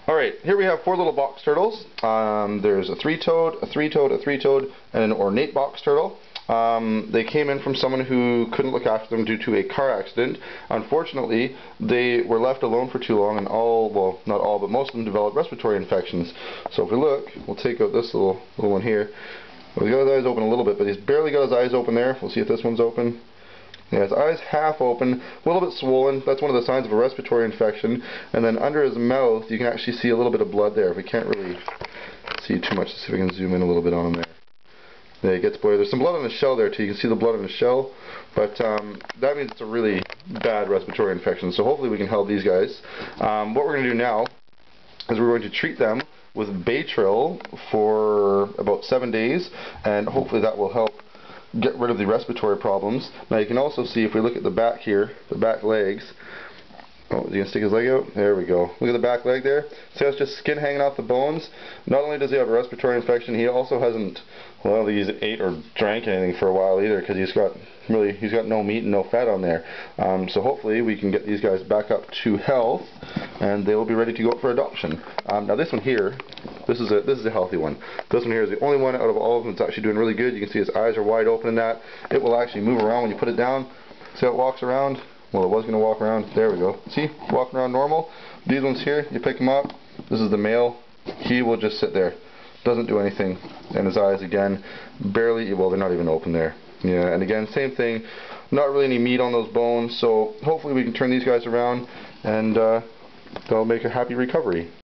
Alright, here we have 4 little box turtles. There's a 3-toed, a 3-toed, a 3-toed, and an ornate box turtle. They came in from someone who couldn't look after them due to a car accident. Unfortunately, they were left alone for too long, and well, not all, but most of them developed respiratory infections. So if we look, we'll take out this little one here. He's got his eyes open a little bit, but he's barely got his eyes open there. We'll see if this one's open. Yeah, his eyes half open, a little bit swollen. That's one of the signs of a respiratory infection. And then under his mouth, you can actually see a little bit of blood there. We can't really see too much. Let's see if we can zoom in a little bit on him there. Yeah, he gets blood. There's some blood on his shell there too. You can see the blood on his shell, but that means it's a really bad respiratory infection. So hopefully we can help these guys. What we're going to do now is we're going to treat them with Baytril for about 7 days, and hopefully that will help get rid of the respiratory problems. Now you can also see, if we look at the back here, the back legs. Oh, is he going to stick his leg out? There we go. Look at the back leg there. See how it's just skin hanging off the bones? Not only does he have a respiratory infection, he also hasn't, well, he's ate or drank anything for a while either, because he's got no meat and no fat on there. So hopefully we can get these guys back up to health, and they will be ready to go up for adoption. Now this one here, this is a healthy one. This one here is the only one out of all of them that's actually doing really good. You can see his eyes are wide open in that. It will actually move around when you put it down. See how it walks around? Well, it was going to walk around. There we go. See? Walking around normal. These ones here, you pick them up. This is the male. He will just sit there. Doesn't do anything. And his eyes, again, barely, well, they're not even open there. Yeah, and again, same thing. Not really any meat on those bones. So hopefully we can turn these guys around, and they'll make a happy recovery.